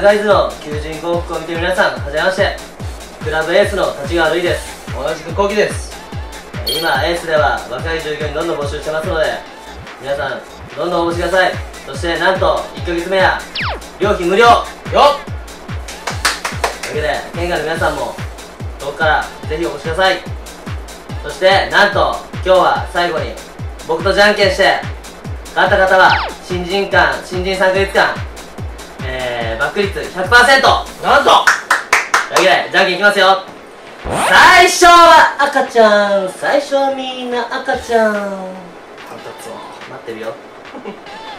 ガイズの求人広告を見ている皆さん、はじめまして。クラブエースの立川瑠衣です。 同じくコウキです。 今エースでは若い従業員どんどん募集してますので、皆さんどんどん応募してください。そしてなんと1ヶ月目や料金無料よっというわけで、県外の皆さんも遠くからぜひお越しください。そしてなんと今日は最後に僕とじゃんけんして勝った方は新人3ヶ月間バック率 100%。 なんとというわけでじゃんけんいきますよ。最初は赤ちゃん、最初はみんな赤ちゃん。 腹立つわ。 待ってるよ